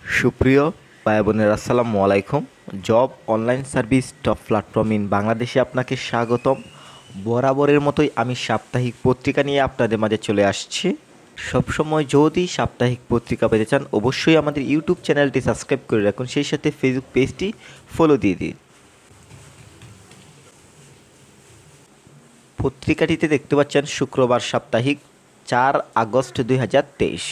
সুপ্রিয় ভাই বোনেরা, আসসালামু আলাইকুম। Job online service top platform in বাংলাদেশে আপনাকে স্বাগতম। বরাবরের মতোই আমি সাপ্তাহিক পত্রিকা নিয়ে আপনাদের মাঝে চলে আসছি। সবসময় যদি সাপ্তাহিক পত্রিকা পেতে চান অবশ্যই আমাদের ইউটিউব চ্যানেলটি সাবস্ক্রাইব করে রাখুন, সেই সাথে ফেসবুক পেজটি ফলো দিয়ে দিন। পত্রিকাটিতে দেখতে পাচ্ছেন শুক্রবার সাপ্তাহিক 4 আগস্ট 2023।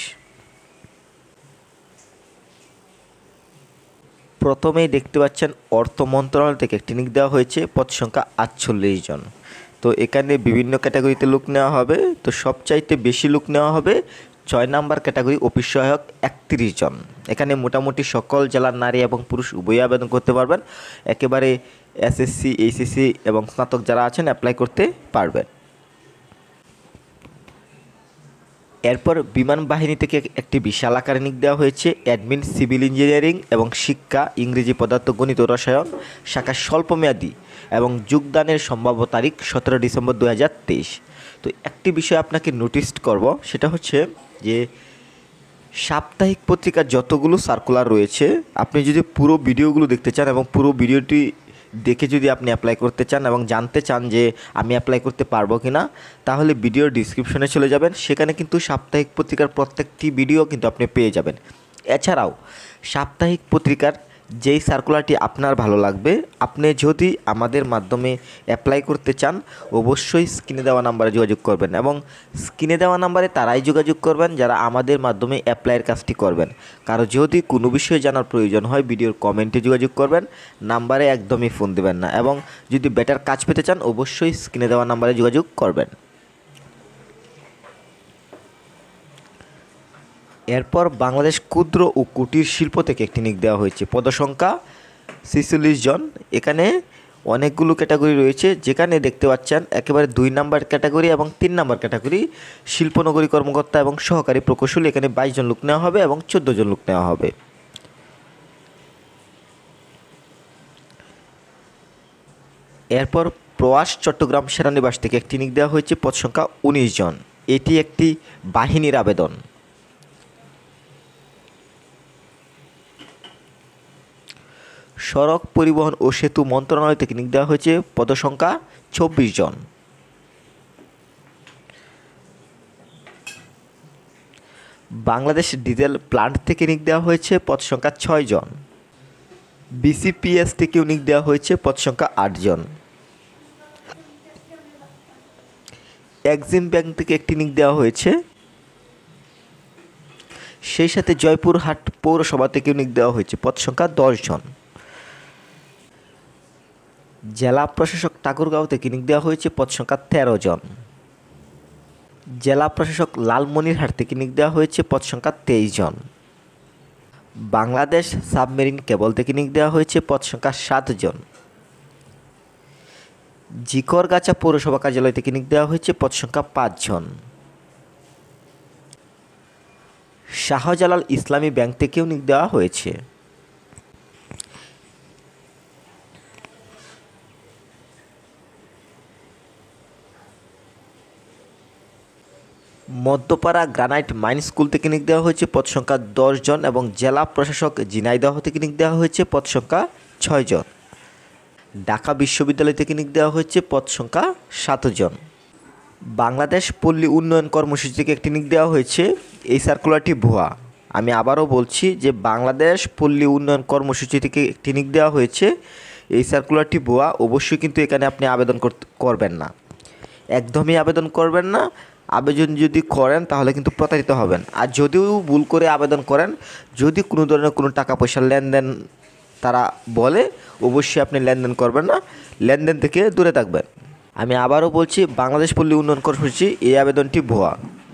প্রথমেই দেখতে পাচ্ছেন অর্থ মন্ত্রণালয় থেকে একটি নিয়োগ দেওয়া হয়েছে, পদ সংখ্যা 48 জন। তো এখানে বিভিন্ন ক্যাটাগরিতে লোক নেওয়া হবে। তো সবচাইতে বেশি লোক নেওয়া হবে 6 নাম্বার ক্যাটাগরি অফিস সহায়ক 31 জন। এখানে মোটামুটি সকল জেলার নারী এবং পুরুষ উভয়ই আবেদন করতে পারবেন। একেবারে এসএসসি, এইচএসসি এবং স্নাতক যারা আছেন অ্যাপ্লাই করতে পারবেন। এরপর বিমান বাহিনী থেকে একটি বিশাল আকারে নিয়োগ দেওয়া হয়েছে অ্যাডমিন, সিভিল ইঞ্জিনিয়ারিং এবং শিক্ষা, ইংরেজি, পদার্থ, গণিত ও রসায়ন শাখা স্বল্পমেয়াদী এবং যোগদানের সম্ভাব্য তারিখ 17 ডিসেম্বর 2023। তো একটি বিষয় আপনাকে নোটিস করব, সেটা হচ্ছে যে সাপ্তাহিক পত্রিকার যতগুলো সার্কুলার রয়েছে, আপনি যদি পুরো ভিডিওগুলো দেখতে চান এবং পুরো ভিডিওটি দেখে যদি আপনি অ্যাপ্লাই করতে চান এবং জানতে চান যে আমি অ্যাপ্লাই করতে পারবো কি না, তাহলে ভিডিওর ডিসক্রিপশনে চলে যাবেন। সেখানে কিন্তু সাপ্তাহিক পত্রিকার প্রত্যেকটি ভিডিও কিন্তু আপনি পেয়ে যাবেন। এছাড়াও সাপ্তাহিক পত্রিকার যেই সার্কুলারটি আপনার ভালো লাগবে, আপনি যদি আমাদের মাধ্যমে অ্যাপ্লাই করতে চান অবশ্যই স্ক্রিনে দেওয়া নাম্বারে যোগাযোগ করবেন এবং স্ক্রিনে দেওয়া নাম্বারে তারাই যোগাযোগ করবেন যারা আমাদের মাধ্যমে অ্যাপ্লাইয়ের কাজটি করবেন। কারো যদি কোনো বিষয়ে জানার প্রয়োজন হয় ভিডিওর কমেন্টে যোগাযোগ করবেন, নাম্বারে একদমই ফোন দেবেন না। এবং যদি বেটার কাজ পেতে চান অবশ্যই স্ক্রিনে দেওয়া নাম্বারে যোগাযোগ করবেন। এরপর বাংলাদেশ ক্ষুদ্র ও কুটির শিল্প থেকে একটি নিয়োগ দেওয়া হয়েছে, পদসংখ্যা 46 জন। এখানে অনেকগুলো ক্যাটাগরি রয়েছে, যেখানে দেখতে পাচ্ছেন একেবারে 2 নাম্বার ক্যাটাগরি এবং 3 নাম্বার ক্যাটাগরি শিল্পনগরী কর্মকর্তা এবং সহকারী প্রকৌশলী। এখানে 22 জন লোক নেওয়া হবে এবং 14 জন লোক নেওয়া হবে। এরপর প্রয়াস চট্টগ্রাম সেনানিবাস থেকে একটি নিয়োগ দেওয়া হয়েছে, পদ সংখ্যা 19 জন। এটি একটি বাহিনীর আবেদন। সড়ক পরিবহন ও সেতু মন্ত্রণালয় থেকে নিয়োগ দেওয়া হয়েছে, পদসংখ্যা 24 জন। বাংলাদেশ ডিজেল প্লান্ট থেকে নিয়োগ দেওয়া হয়েছে, পদ সংখ্যা 6 জন। বিসিপিএস থেকেও নিয়োগ দেওয়া হয়েছে, পদ সংখ্যা 8 জন। এক্সিম ব্যাংক থেকে একটি নিয়োগ দেওয়া হয়েছে, সেই সাথে জয়পুরহাট পৌরসভা থেকেও নিয়োগ দেওয়া হয়েছে, পদ সংখ্যা 10 জন। জেলা প্রশাসক ঠাকুরগাঁও থেকে নিয়োগ দেওয়া হয়েছে, পদ সংখ্যা 13 জন। জেলা প্রশাসক লালমনিরহাট থেকে নিয়োগ দেওয়া হয়েছে, পদ সংখ্যা 23 জন। বাংলাদেশ সাবমেরিন কেবল থেকে নিয়োগ দেওয়া হয়েছে, পদ সংখ্যা 7 জন। জিকরগাছা পৌরসভা কার্যালয় থেকে নিয়োগ দেওয়া হয়েছে, পদ সংখ্যা 5 জন। শাহজালাল ইসলামী ব্যাংক থেকেও নিয়োগ দেওয়া হয়েছে। মধ্যপাড়া গ্রানাইট মাইন স্কুল থেকে নিয়োগ দেওয়া হয়েছে, পদ সংখ্যা 10 জন এবং জেলা প্রশাসক ঝিনাইদহ থেকে নিয়োগ দেওয়া হয়েছে, পদ সংখ্যা 6 জন। ঢাকা বিশ্ববিদ্যালয় থেকে নিয়োগ দেওয়া হয়েছে, পদ সংখ্যা 7 জন। বাংলাদেশ পল্লী উন্নয়ন কর্মসূচি থেকে একটি নিয়োগ দেওয়া হয়েছে, এই সার্কুলারটি ভুয়া। আমি আবারও বলছি যে বাংলাদেশ পল্লী উন্নয়ন কর্মসূচি থেকে একটি নিয়োগ দেওয়া হয়েছে, এই সার্কুলারটি ভুয়া। অবশ্যই কিন্তু এখানে আপনি আবেদন করবেন না, একদমই আবেদন করবেন না। আবেদন যদি করেন তাহলে কিন্তু প্রতারিত হবেন। আর যদিও ভুল করে আবেদন করেন, যদি কোনো ধরনের কোনো টাকা পয়সার লেনদেন তারা বলে, অবশ্যই আপনি লেনদেন করবেন না, লেনদেন থেকে দূরে থাকবেন। আমি আবারও বলছি, বাংলাদেশ পল্লী উন্নয়ন কর্মসূচি এই আবেদনটি ভুয়া।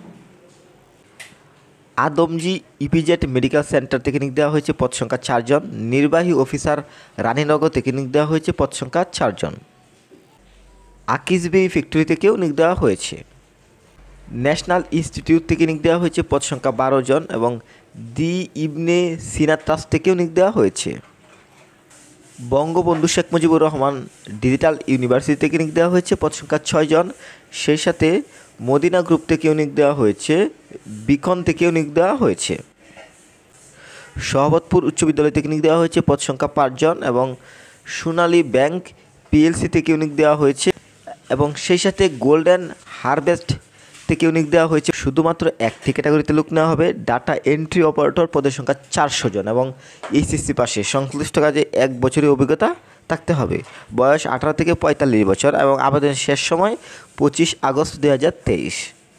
আদমজি ইপিজেড মেডিকেল সেন্টার থেকে নিয়োগ দেওয়া হয়েছে, পদ সংখ্যা 4 জন। নির্বাহী অফিসার রানীনগর থেকে নিয়োগ দেওয়া হয়েছে, পদ সংখ্যা 4 জন। আকিজবি ফ্যাক্টরি থেকেও নিয়োগ দেওয়া হয়েছে। ন্যাশনাল ইনস্টিটিউট থেকে নিয়োগ দেওয়া হয়েছে, পদ সংখ্যা 12 জন এবং দি ইবনে সিনা ট্রাস্ট থেকেও নিয়োগ দেওয়া হয়েছে। বঙ্গবন্ধু শেখ মুজিবুর রহমান ডিজিটাল ইউনিভার্সিটি থেকে নিয়োগ দেওয়া হয়েছে, পদ সংখ্যা 6 জন। সেই সাথে মদিনা গ্রুপ থেকেও নিয়োগ দেওয়া হয়েছে, বিকন থেকেও নিয়োগ দেওয়া হয়েছে। সহবতপুর উচ্চ বিদ্যালয় থেকে নিয়োগ দেওয়া হয়েছে, পদ সংখ্যা 5 জন। এবং সোনালী ব্যাংক পিএলসি থেকে নিয়োগ দেওয়া হয়েছে এবং সেই সাথে গোল্ডেন হারভেস্ট থেকে নিয়োগ দেওয়া হয়েছে। শুধুমাত্র একটি ক্যাটাগরিতে লোক নেওয়া হবে, ডাটা এন্ট্রি অপারেটর, পদের সংখ্যা 400 জন এবং এইচএসসি পাশে সংশ্লিষ্ট কাজে 1 বছরের অভিজ্ঞতা থাকতে হবে। বয়স 18 থেকে 45 বছর এবং আবেদনের শেষ সময় 25 আগস্ট 2023।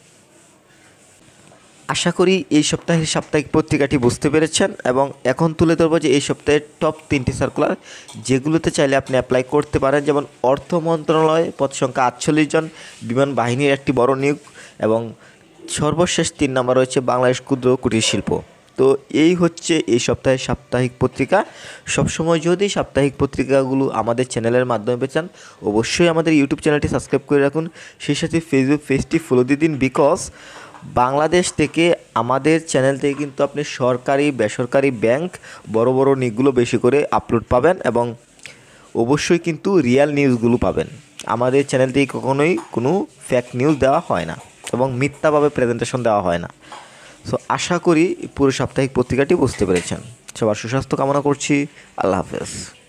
আশা করি এই সপ্তাহের সাপ্তাহিক পত্রিকাটি বুঝতে পেরেছেন এবং এখন তুলে ধরবো যে এই সপ্তাহের টপ 3টি সার্কুলার, যেগুলোতে চাইলে আপনি অ্যাপ্লাই করতে পারেন। যেমন অর্থ মন্ত্রণালয়, পদ সংখ্যা 48 জন, বিমান বাহিনীর একটি বড় নিয়োগ এবং সর্বশেষ 3 নম্বর রয়েছে বাংলাদেশ ক্ষুদ্র কুটির শিল্প। তো এই হচ্ছে এই সপ্তাহের সাপ্তাহিক পত্রিকা। সবসময় যদি সাপ্তাহিক পত্রিকাগুলো আমাদের চ্যানেলের মাধ্যমে পেয়েছেন, অবশ্যই আমাদের ইউটিউব চ্যানেলটি সাবস্ক্রাইব করে রাখুন, সেই সাথে ফেসবুক পেজটি ফলো দিয়ে দিন। বিকজ বাংলাদেশ থেকে আমাদের চ্যানেল থেকে কিন্তু আপনি সরকারি বেসরকারি ব্যাংক বড় বড় নিউজগুলো বেশি করে আপলোড পাবেন এবং অবশ্যই কিন্তু রিয়েল নিউজগুলো পাবেন। আমাদের চ্যানেল থেকে কখনোই কোনো ফেক নিউজ দেওয়া হয় না এবং মিথ্যাভাবে প্রেজেন্টেশন দেওয়া হয় না। সো আশা করি পুরো সাপ্তাহিক পত্রিকাটি বুঝতে পেরেছেন। সবার সুস্বাস্থ্য কামনা করছি। আল্লাহ হাফেজ।